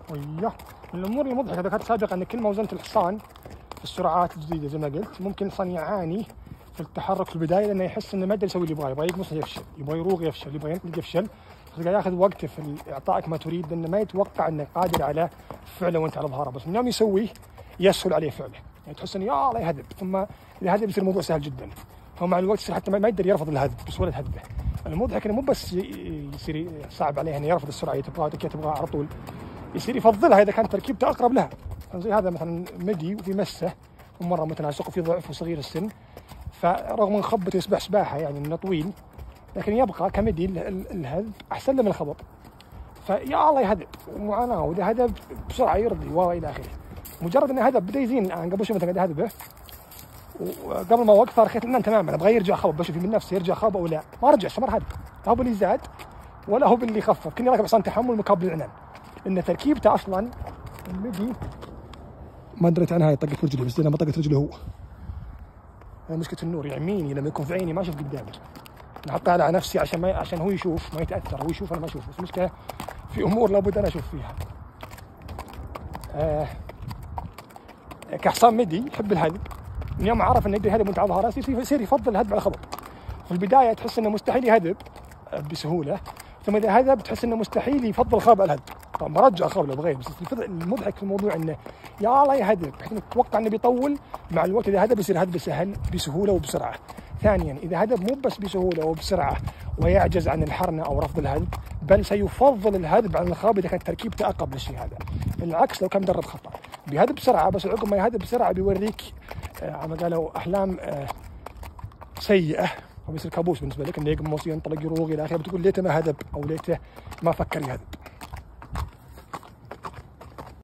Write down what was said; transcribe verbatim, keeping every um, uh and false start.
وياه من الامور المضحكه ذكرت سابقا ان كل ما وزنت الحصان في السرعات الجديده زي ما قلت ممكن الحصان يعاني في التحرك في البدايه لانه يحس انه ما يقدر يسوي اللي يبغاه، يبغى يقمص يفشل، يبغى يروغ يفشل، يبغى ينطلق يفشل، قاعد ياخذ وقته في اعطائك ما تريد لانه ما يتوقع انه قادر على فعله وانت على ظهره، بس من يوم يسويه يسهل عليه فعله، يعني تحس انه يا الله يهذب، ثم اذا هذب يصير الموضوع سهل جدا، فمع الوقت يصير حتى ما يقدر يرفض الهذب بسهوله هذبه. المضحك انه مو بس يصير صعب عليه انه يرفض السرعه تبغاها تبغاها على طول، يصير يفضلها اذا كانت تركيبته اقرب لها، زي هذا مثلا مدي وفي مسه ومره متناسق وفي ضعف وصغير السن، فرغم ان خبته يسبح سباحه يعني انه طويل لكن يبقى كمدي الهذب احسن له من الخبط، فيا الله يهذب ومعاناه، واذا هذب بسرعه يرضي والى اخره. مجرد انه هذب بدا يزين الان قبل شوي مثلا قاعد اهذبه وقبل ما وقف صار خيط الان تماما ابغى يرجع خبط بشوف من نفسه يرجع خبط او لا، ما رجع استمر هذب، لا هو باللي زاد ولا هو باللي خفف، كني راكب حصان تحمل مقابل العنان، ان تركيبته اصلا المدي ما دريت عنها طقت رجلي بس لما طقت رجله هو. مشكلة النور يعميني لما يكون في عيني ما اشوف قدامي. نحطها على نفسي عشان ما عشان هو يشوف ما يتاثر، هو يشوف انا ما اشوف، بس المشكلة في امور لابد انا اشوف فيها. آه كحصان مدي يحب الهذب، من يوم عرف انه يقدر يهذب وانت على ظهره يصير يفضل الهذب على الخبط. في البداية تحس انه مستحيل يهذب بسهولة، ثم اذا هذب تحس انه مستحيل يفضل الخبط على الهذب. طبعا برجع خبط لو بغيت، بس المضحك في الموضوع انه يا الله يهذب بحيث انك تتوقع انه بيطول، مع الوقت اذا هذب يصير هذب سهل بسهوله وبسرعه. ثانيا اذا هذب مو بس بسهوله وبسرعه ويعجز عن الحرنه او رفض الهذب، بل سيفضل الهذب عن الخبط اذا كانت تركيبته اقرب للشيء هذا. العكس لو كان مدرب خطا بيهذب بسرعه، بس عقب ما يهذب بسرعه بيوريك آه ما قالوا احلام آه سيئه، وبيصير كابوس بالنسبه لك انه يقمص ينطلق يروغ الى اخره، بتقول ليته ما هذب او ليته ما فكر يهذب.